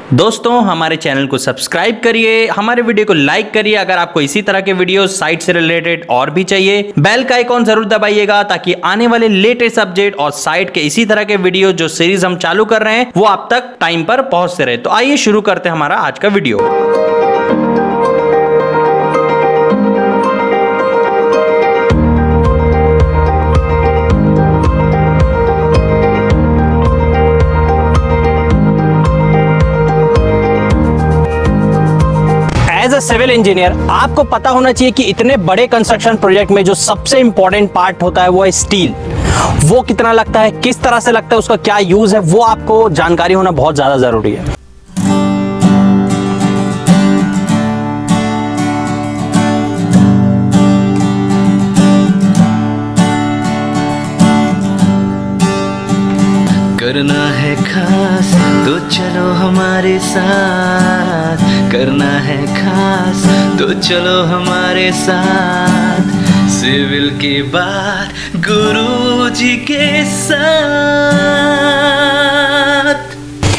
दोस्तों हमारे चैनल को सब्सक्राइब करिए, हमारे वीडियो को लाइक करिए। अगर आपको इसी तरह के वीडियो साइट से रिलेटेड और भी चाहिए, बेल का आइकॉन जरूर दबाइएगा ताकि आने वाले लेटेस्ट अपडेट और साइट के इसी तरह के वीडियो जो सीरीज हम चालू कर रहे हैं वो आप तक टाइम पर पहुंचते रहे। तो आइए शुरू करते हैं हमारा आज का video. As a civil engineer आपको पता होना चाहिए कि इतने बड़े कंस्ट्रक्शन प्रोजेक्ट में जो सबसे इंपॉर्टेंट पार्ट होता है वो है स्टील। वो कितना लगता है, किस तरह से लगता है, उसका क्या यूज है, वो आपको जानकारी होना बहुत ज्यादा जरूरी है। करना है खास तो चलो हमारे साथ, करना है खास तो चलो हमारे साथ, सिविल के बाद गुरुजी के साथ।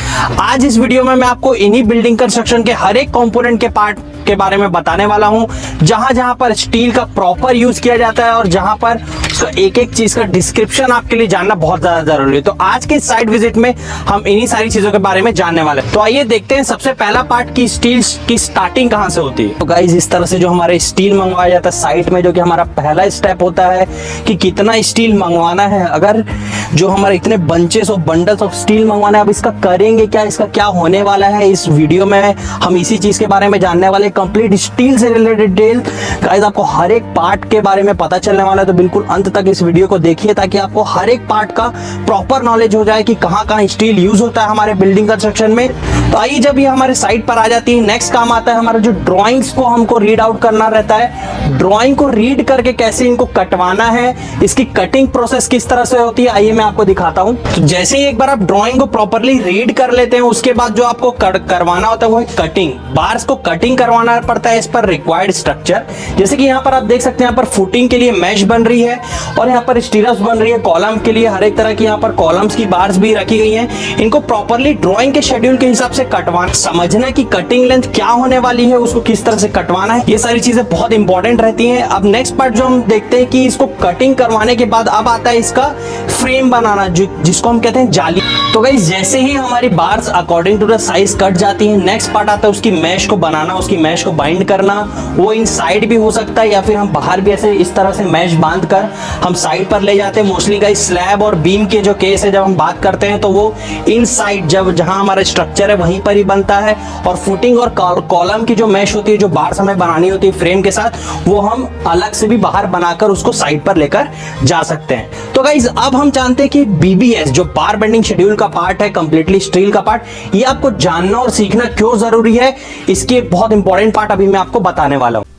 आज इस वीडियो में मैं आपको इन्हीं बिल्डिंग कंस्ट्रक्शन के हर एक कंपोनेंट के पार्ट के बारे में बताने वाला हूं, जहां जहां पर स्टील का प्रॉपर यूज किया जाता है और जहां पर उसका एक एक चीज का डिस्क्रिप्शन आपके लिए जानना बहुत ज्यादा जरूरी है। तो आज के साइट विजिट में हम इन्हीं सारी चीजों के बारे में जानने वाले हैं। तो आइए देखते हैं सबसे पहला पार्ट की स्टील की स्टार्टिंग कहां से होती है। तो गाइस इस तरह से जो हमारे स्टील मंगवाया जाता है साइट में, जो कि हमारा पहला स्टेप होता है कि कितना स्टील मंगवाना है। अगर जो हमारे इतने बंचेस और बंडल्स ऑफ स्टील मंगवाना है, अब इसका करेंगे क्या, इसका क्या होने वाला है, इस वीडियो में हम इसी चीज के बारे में जानने वाले। कंप्लीट स्टील से रिलेटेड डिटेल गाइस, आपको हर एक पार्ट के बारे में पता चलने वाला है। तो बिल्कुल अंत तक इस वीडियो को देखिए ताकि आपको हर एक पार्ट का प्रॉपर नॉलेज हो जाए कि कहां कहां स्टील यूज होता है हमारे बिल्डिंग कंस्ट्रक्शन में। तो आइए जब ये हमारे साइट पर आ जाती है, नेक्स्ट काम आता है हमारा जो ड्रॉइंग्स को हमको रीड आउट करना रहता है। ड्रॉइंग को रीड करके कैसे इनको कटवाना है, इसकी कटिंग प्रोसेस किस तरह से होती है, आइए मैं आपको दिखाता हूं। तो जैसे ही एक बार आप ड्रॉइंग को प्रॉपरली रीड कर लेते हैं, उसके बाद जो आपको करवाना होता है वो है कटिंग। बार्स को कटिंग करवाना पड़ता है इस पर रिक्वायर्ड स्ट्रक्चर। जैसे कि यहाँ पर आप देख सकते हैं, यहाँ पर फुटिंग के लिए मैश बन रही है और यहाँ पर स्टीरअप्स बन रही है। कॉलम के लिए हर एक तरह की यहाँ पर कॉलम्स की बार्स भी रखी गई हैं। इनको प्रॉपरली ड्राइंग के शेड्यूल के हिसाब से कटवाना, समझना कि कटिंग लेंथ क्या होने वाली है, उसको किस तरह से कटवाना है, ये सारी चीजें बहुत इंपॉर्टेंट रहती हैं। अब नेक्स्ट पार्ट जो हम देखते हैं कि इसको कटिंग करवाने के बाद अब आता है इसका फ्रेम बनाना, जिसको हम कहते हैं जाली। तो गाइस जैसे ही हमारी bars according to the size cut जाती है, नेक्स्ट पार्ट आता है उसकी मैश को बनाना, उसकी मैश को बाइंड करना। वो इनसाइड भी हो सकता है या फिर हम बाहर भी ऐसे इस तरह से मैश बांध कर हम साइड पर ले जाते हैं। मोस्टली गाइस स्लैब और बीम के जो केस है, जब हम बात करते हैं तो वो इनसाइड, जब जहां हमारा स्ट्रक्चर है वहीं पर ही बनता है। और फुटिंग और कॉलम की जो मैश होती है, जो बार्स हमें बनानी होती है फ्रेम के साथ, वो हम अलग से भी बाहर बनाकर उसको साइड पर लेकर जा सकते हैं। तो गाइस अब हम जानते हैं कि बीबीएस जो बार बेंडिंग शेड्यूल का पार्ट है, कंप्लीटली स्टील का पार्ट, ये आपको जानना और सीखना क्यों जरूरी है, इसकी एक बहुत इंपॉर्टेंट पार्ट अभी मैं आपको बताने वाला हूं।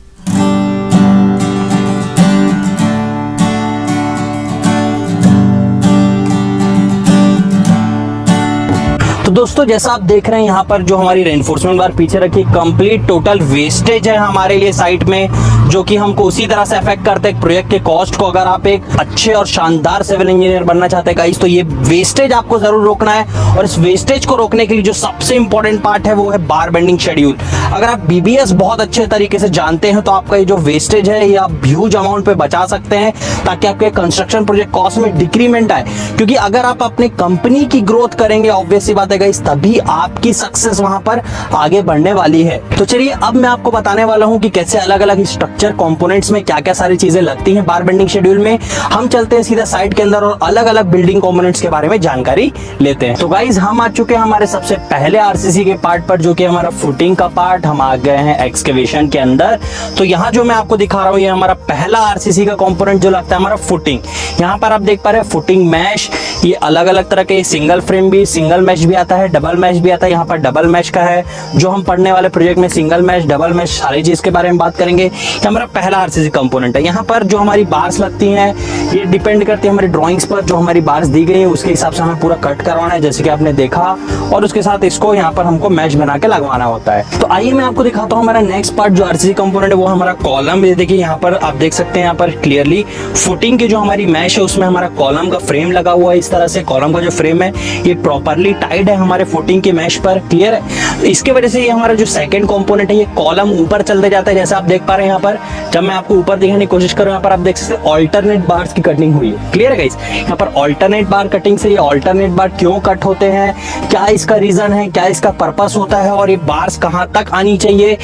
तो दोस्तों जैसा आप देख रहे हैं यहाँ पर जो हमारी रेनफोर्समेंट बार पीछे रखी, कंप्लीट टोटल वेस्टेज है हमारे लिए साइट में, जो कि हमको उसी तरह से अफेक्ट करते हैं प्रोजेक्ट के कॉस्ट को। अगर आप एक अच्छे और शानदार सिविल इंजीनियर बनना चाहते हैं गाइस, तो ये वेस्टेज आपको जरूर रोकना है। और इस वेस्टेज को रोकने के लिए जो सबसे इंपॉर्टेंट पार्ट है वो है बार बेंडिंग शेड्यूल। अगर आप बीबीएस बहुत अच्छे तरीके से जानते हैं तो आपका ये जो वेस्टेज है ये आप ह्यूज अमाउंट पे बचा सकते हैं, ताकि आपके कंस्ट्रक्शन प्रोजेक्ट कॉस्ट में डिक्रीमेंट आए। क्योंकि अगर आप अपने कंपनी की ग्रोथ करेंगे, ऑब्वियस सी बात है गाइस, तभी आपकी सक्सेस वहां पर आगे बढ़ने वाली है। तो चलिए अब मैं आपको बताने वाला हूं कि कैसे अलग अलग स्ट्रक्चर कंपोनेंट्स में क्या क्या सारी चीजें लगती हैं बार बेंडिंग शेड्यूल में। हम चलते हैं सीधा साइट के अंदर और अलग अलग बिल्डिंग कंपोनेंट्स के बारे में जानकारी लेते हैं। तो गाइस हम आ चुके हैं हमारे सबसे पहले आरसीसी के पार्ट पर, जो कि हमारा फुटिंग का पार्ट। हम आ गए हैं एक्सकेवेशन के अंदर। तो यहाँ जो मैं आपको दिखा रहा हूँ, ये हमारा पहला आरसीसी का कंपोनेंट जो लगता है हमारा फुटिंग। यहाँ पर आप देख पा रहे हैं फुटिंग मैश, ये अलग अलग तरह के सिंगल फ्रेम भी, सिंगल मैश भी आता है, डबल मैश भी आता है। यहाँ पर डबल मैश का है, जो हम पढ़ने वाले प्रोजेक्ट में सिंगल मैश, डबल मैश, सारी चीज के बारे में बात करेंगे। ये हमारा पहला आरसीसी कंपोनेंट है। यहाँ पर जो हमारी बार्स लगती हैं ये डिपेंड करती है हमारी ड्राइंग्स पर, जो हमारी बार्स दी गई है उसके हिसाब से हमें पूरा कट करवाना है, जैसे कि आपने देखा, और उसके साथ इसको यहाँ पर हमको मैश बना के लगवाना होता है। तो आइए मैं आपको दिखाता हूँ हमारा नेक्स्ट पार्ट जो आरसीसी कंपोनेंट है, वो हमारा कॉलम। देखिए यहाँ पर आप देख सकते हैं, यहाँ पर क्लियरली फुटिंग की जो हमारी मैश है उसमें हमारा कॉलम का फ्रेम लगा हुआ है। इस तरह से कॉलम का जो फ्रेम है ये प्रॉपरली टाइड है हमारे फुटिंग के मैश पर। क्लियर है? इसके वजह से ये हमारा जो सेकंड कंपोनेंट है ये कॉलम ऊपर चलते जाता है, जैसे आप देख पा रहे हैं यहाँ पर। जब मैं आपको ऊपर दिखाने की कोशिश कर रहा हूँ, यहाँ पर आप देख सकते हैं ऑल्टरनेट बार्स की कटिंग हुई है। क्लियर है गाइस? यहाँ पर ऑल्टरनेट बार कटिंग से, ये ऑल्टरनेट बार क्यों कट होते हैं, क्या इसका रीजन है, क्या इसका पर्पस होता है, और ये बार्स कहाँ तक आनी चाहिए,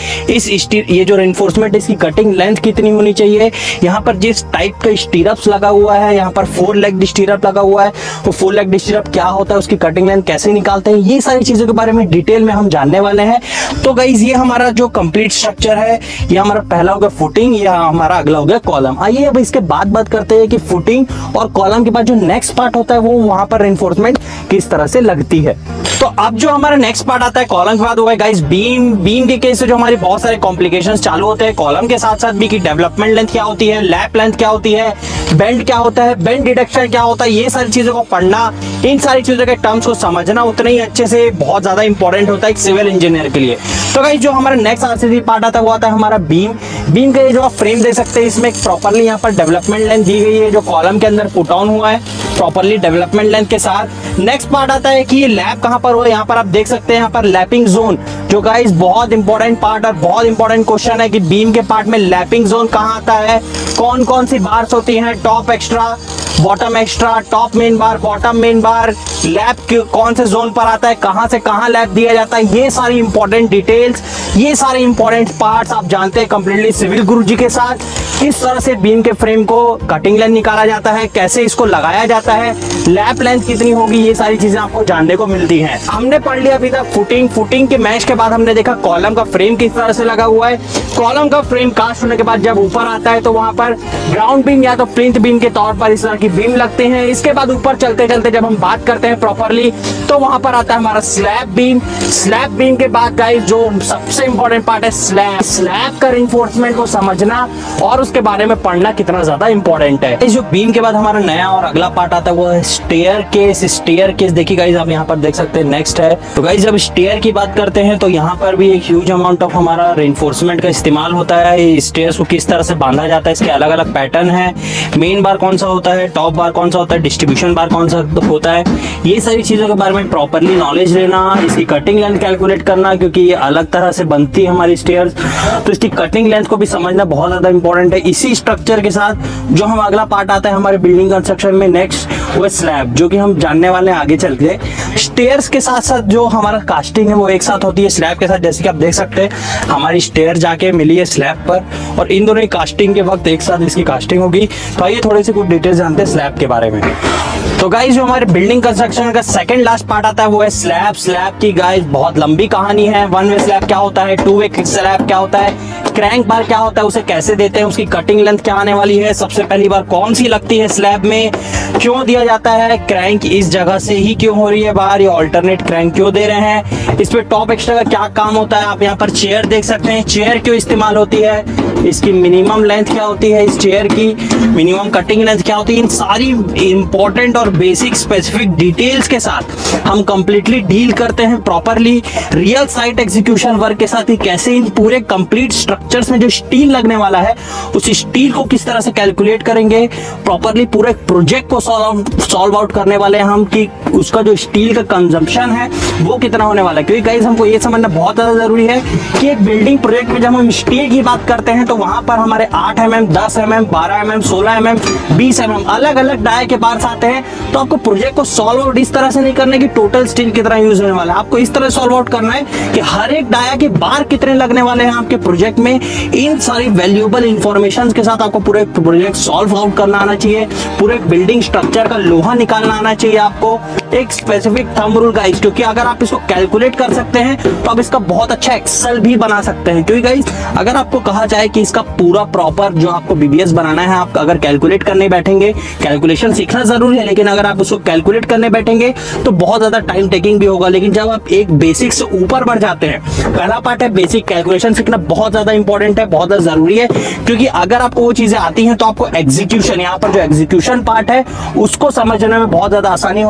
ये जो रेनफोर्समेंट इसकी कटिंग लेंथ कितनी होनी चाहिए, यहाँ पर जिस टाइप का स्टीरअप्स लगा हुआ है, यहाँ पर 4 लेग स्टीरअप लगा हुआ है, वो 4 लेग स्टीरअप क्या होता है, उसकी कटिंग लेंथ कैसे निकालते हैं, ये सारी चीजों के बारे में डिटेल में हम जानने वाले हैं। तो गाइस ये हमारा जो कंप्लीट स्ट्रक्चर है, ये हमारा पहला हो गया फुटिंग, या हमारा अगला हो गया कॉलम। आइए अब इसके बाद बात करते हैं कि फुटिंग और कॉलम के बाद जो नेक्स्ट पार्ट होता है वो वहां पर रेनफोर्समेंट किस तरह से लगती है। तो अब जो हमारा नेक्स्ट पार्ट आता है कॉलम के बाद, वो है गाइस बीम। बीम के केस से जो हमारी बहुत सारे कॉम्प्लिकेशंस चालू होते हैं कॉलम के साथ साथ भी, कि डेवलपमेंट लेंथ क्या होती है, लैप लेंथ क्या होती है, बेंड क्या होता है, बेंड डिडक्शन क्या होता है, ये सारी चीजों को पढ़ना, इन सारी चीजों के टर्म्स को समझना उतना ही अच्छे से बहुत ज्यादा इंपॉर्टेंट होता है एक सिविल इंजीनियर के लिए। तो गाइस जो हमारा नेक्स्ट आरसीसी पार्ट आता है वो आता है हमारा बीम। बीम का ये जो आप फ्रेम देख सकते हैं, इसमें प्रॉपरली यहाँ पर डेवलपमेंट लेंथ दी गई है, जो कॉलम के अंदर पुट ऑन हुआ है प्रॉपरली डेवलपमेंट लेंथ के साथ। नेक्स्ट पार्ट आता है कि ये लैप कहाँ पर हो, यहाँ पर आप देख सकते हैं यहाँ पर लैपिंग जोन, जो गाइस बहुत इंपॉर्टेंट पार्ट और बहुत इंपॉर्टेंट क्वेश्चन है कि बीम के पार्ट में लैपिंग जोन कहाँ आता है, कौन कौन सी बार्स होती हैं, top extra, bottom extra, top main bar, bottom main bar, lap कौन से जोन पर आता है, कहां से कहां लैप दिया जाता है, ये सारी इंपॉर्टेंट डिटेल्स, ये सारे इंपॉर्टेंट पार्ट्स आप जानते हैं कंप्लीटली सिविल गुरुजी के साथ। किस तरह से बीम के फ्रेम को कटिंग लेंथ निकाला जाता है, कैसे इसको लगाया जाता है, लैप लेंथ कितनी होगी, ये सारी चीजें आपको जानने को मिलती हैं। हमने पढ़ लिया अभी तक फुटिंग। फुटिंग के मैश के बाद हमने देखा कॉलम का फ्रेम किस तरह से लगा हुआ है। कॉलम का फ्रेम कास्ट होने के बाद जब ऊपर आता है तो वहां पर ग्राउंड बीम या तो प्लिंथ बीम के तौर पर इस तरह की बीम लगते हैं। इसके बाद ऊपर चलते चलते जब हम बात करते हैं प्रॉपरली तो वहां पर आता है हमारा स्लैब बीम। स्लैब बीम के बाद गाइस जो सबसे इंपॉर्टेंट पार्ट है स्लैब। स्लैब का रिइंफोर्समेंट को समझना और उसके बारे में पढ़ना कितना ज्यादा इंपॉर्टेंट है। इस जो बीम के बाद हमारा नया और अगला पार्ट आता है वो है स्टेयर केस। स्टेयर केस देखिए गाइस, आप यहाँ पर देख सकते हैं नेक्स्ट है। तो गाइस जब स्टेयर की बात करते हैं तो यहाँ पर भी एक ह्यूज अमाउंट ऑफ हमारा रिइंफोर्समेंट का इस्तेमाल होता है। स्टेयर्स को किस तरह से बांधा जाता है, इसके अलग अलग पैटर्न है। मेन बार कौन सा होता है, टॉप बार कौन सा होता है, डिस्ट्रीब्यूशन बार कौन सा होता है, ये सारी चीजों के बारे में प्रॉपरली नॉलेज लेना, इसकी कटिंग लेंथ कैलकुलेट करना, क्योंकि ये अलग तरह से बनती है हमारी स्टेयर्स, तो इसकी कटिंग लेंथ को भी समझना बहुत ज्यादा इंपॉर्टेंट है। इसी स्ट्रक्चर के साथ जो हम अगला पार्ट आता है हमारे बिल्डिंग कंस्ट्रक्शन में नेक्स्ट, वो स्लैब, जो कि हम जानने वाले हैं आगे चल के। स्टेयर्स के साथ साथ जो हमारा कास्टिंग है वो एक साथ होती है स्लैब के साथ। जैसे कि आप देख सकते हैं हमारी स्टेयर जाके मिली है स्लैब पर और इन दोनों की कास्टिंग के वक्त एक साथ इसकी कास्टिंग होगी। तो आइए थोड़ी सी कुछ डिटेल्स जानते हैं स्लैब के बारे में। तो गाइस जो हमारे बिल्डिंग कंस्ट्रक्शन का सेकंड लास्ट पार्ट आता है वो है स्लैब। स्लैब की गाइस बहुत लंबी कहानी है। 1 वे स्लैब क्या होता है, 2 वे स्लैब क्या होता है, क्रैंक बार क्या होता है, उसे कैसे देते हैं, उसकी कटिंग लेंथ क्या आने वाली है, सबसे पहली बार कौन सी लगती है स्लैब में, क्यों दिया जाता है, क्रैंक इस जगह से ही क्यों हो रही है बाहर, ये ऑल्टरनेट क्रैंक क्यों दे रहे हैं, इस पे टॉप एक्स्ट्रा का क्या काम होता है। आप यहाँ पर चेयर देख सकते हैं, चेयर क्यों इस्तेमाल होती है, इसकी मिनिमम लेंथ क्या होती है, इस चेयर की मिनिमम कटिंग लेंथ क्या होती है। इन सारी इंपॉर्टेंट और बेसिक स्पेसिफिक डिटेल्स के साथ हम कंप्लीटली डील करते हैं properly real site execution work के साथ ही। कैसे इन पूरे कंप्लीट स्ट्रक्चर्स में जो स्टील लगने वाला है उस स्टील को किस तरह से कैलकुलेट करेंगे, प्रॉपरली पूरे प्रोजेक्ट को सॉल्व आउट करने वाले हैं हम कि उसका जो स्टील का कंजम्पशन है वो कितना होने वाला है। क्योंकि गाइस हमको ये समझना बहुत ज्यादा जरूरी है कि एक बिल्डिंग प्रोजेक्ट में जब हम स्टील की बात करते हैं तो वहां पर हमारे 8 mm, 10 mm, 12 mm, 16 mm, 20 mm अलग अलग डाई के बार्स आते हैं। तो आपको प्रोजेक्ट को सॉल्व आउट इस तरह से नहीं करना है कि टोटल स्टील कितना यूज होने वाला है, आपको इस तरह सॉल्व आउट करना है कि हर एक डाया के बार कितने लगने वाले हैं आपके प्रोजेक्ट में। इन सारी वैल्यूएबल इंफॉर्मेशन के साथ आपको पूरे प्रोजेक्ट सॉल्व आउट करना आना चाहिए, पूरे बिल्डिंग स्ट्रक्चर का लोहा निकालना आना चाहिए आपको, एक स्पेसिफिक थंब रूल गाइस। क्योंकि अगर आप इसको कैलकुलेट कर सकते हैं तो आप इसका बहुत अच्छा एक्सेल भी बना सकते हैं। क्योंकि गाइस अगर आपको कहा जाए कि इसका पूरा प्रॉपर जो आपको बीबीएस बनाना है, आप अगर कैलकुलेट करने बैठेंगे, कैलकुलेशन सीखना जरूरी है, लेकिन अगर आप उसको कैलकुलेट करने बैठेंगे तो बहुत ज्यादा टाइम टेकिंग भी होगा। लेकिन जब आप एक बेसिक से ऊपर बढ़ जाते हैं, पहला पार्ट है बेसिक, कैलकुलेशन सीखना बहुत ज्यादा इंपॉर्टेंट है, बहुत ज्यादा जरूरी है। क्योंकि अगर आपको वो चीजें आती हैं तो आपको एग्जीक्यूशन, यहाँ पर जो एग्जीक्यूशन पार्ट है उसको समझने में बहुत ज्यादा आसानी होती है। उसके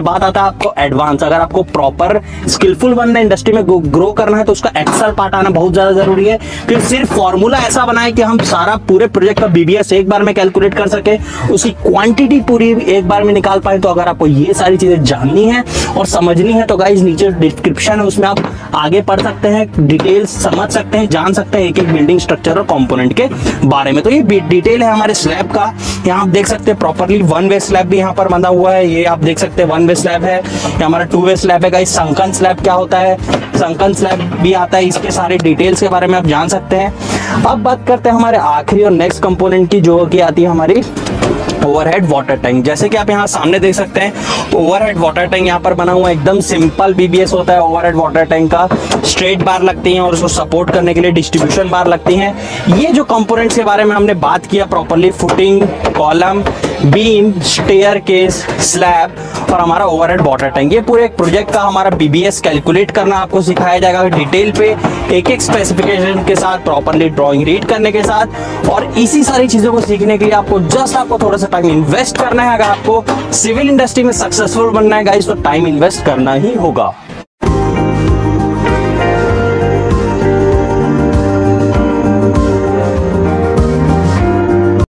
बात आता है आपको एडवांस। अगर आपको प्रॉपर स्किलफुल बनना है, इंडस्ट्री में ग्रो करना है, तो उसका एक्सेल पार्ट आना बहुत ज्यादा जरूरी है। फिर सिर्फ फॉर्मूला ऐसा बनाए कि हम सारा पूरे प्रोजेक्ट का बीबीएस एक बार में कैलकुलेट कर सके, उसकी क्वांटिटी पूरी एक बार में निकाल पाए। तो अगर आपको ये सारी चीजें जाननी है और समझनी है तो गाइज नीचे डिस्क्रिप्शन है, उसमें आप आगे पढ़ सकते हैं, डिटेल्स समझ सकते हैं, जान सकते हैं एक एक बिल्डिंग स्ट्रक्चर और कंपोनेंट के बारे में। तो ये डिटेल है हमारे स्लैब का। यहाँ आप देख सकते हैं प्रॉपरली वन वे स्लैब भी यहाँ पर बंधा हुआ है। ये आप देख सकते हैं वन वे स्लैब है, ये हमारा टू वे स्लैब है। गाइस संकन स्लैब क्या होता है, संकन स्लैब भी आता है, इसके सारे डिटेल्स के बारे में आप जान सकते हैं। अब बात करते हैं हमारे आखिरी और नेक्स्ट कंपोनेंट की, जो कि आती है हमारी ओवरहेड वाटर टैंक। जैसे कि आप यहाँ सामने देख सकते हैं ओवरहेड वाटर टैंक यहाँ पर बना हुआ है, एकदम सिंपल बीबीएस होता है ओवरहेड वाटर टैंक का। स्ट्रेट बार लगती हैं और उसको सपोर्ट करने के लिए डिस्ट्रीब्यूशन बार लगती हैं। ये जो कंपोनेंट्स के बारे में हमने बात किया properly, footing, column, beam, staircase, slab और हमारा ओवरहेड वाटर टैंक, ये पूरे एक प्रोजेक्ट का हमारा बीबीएस कैलकुलेट करना आपको सिखाया जाएगा डिटेल पे, एक एक स्पेसिफिकेशन के साथ, प्रॉपर्ली ड्राइंग रीड करने के साथ। और इसी सारी चीजों को सीखने के लिए आपको थोड़ा सा टाइम इन्वेस्ट करना है। अगर आपको सिविल इंडस्ट्री में सक्सेसफुल बनना है गाइस, तो टाइम इन्वेस्ट करना ही होगा।